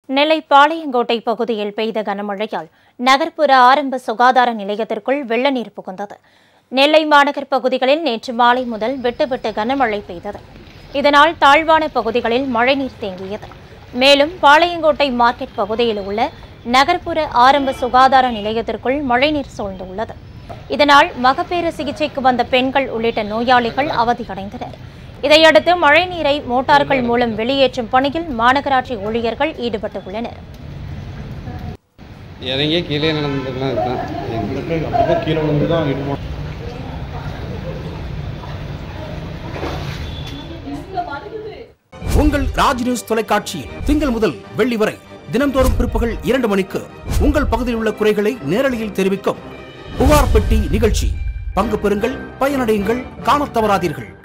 நெல்லை பாளையங்கோட்டை பகுதியில் பெய்த கனமழையால் நகர்ப்புற ஆரம்ப சுகாதார நிலையத்திற்குள் வெள்ள நீர் புகுந்தது. நெல்லை மாநகர் பகுதிகளில் நேற்று மாலை முதல் விட்டு கனமழை பெய்தது. இதனால் தாழ்வான பகுதிகளில் மழைநீர் தேங்கியது. மேலும் பாளையங்கோட்டை மார்க்கெட் பகுதியில் உள்ள நகர்ப்புற ஆரம்ப சுகாதார நிலையத்திற்குள் மழைநீர் சூழ்ந்துள்ளது. இதனால் மகப்பேறு சிகிச்சைக்கு வந்த பெண்கள் உள்ளிட்ட நோயாளிகள் அவதியடைந்தனர். இதையடுத்து மழைநீரை மோட்டார்கள் மூலம் வெளியேற்றும் பணியில் மாநகராட்சி ஊழியர்கள் ஈடுபட்டுள்ளனர். உங்கள் ராஜ் நியூஸ் தொலைக்காட்சியில் திங்கள் முதல் வெள்ளி வரை தினந்தோறும் பிற்பகல் 2 மணிக்கு உங்கள் பகுதியில் உள்ள குறைகளை நேரலையில் தெரிவிக்கும் புகார் பெட்டி நிகழ்ச்சி. பங்கு பெறுங்கள், பயனடையுங்கள், காணத் தவறாதீர்கள்.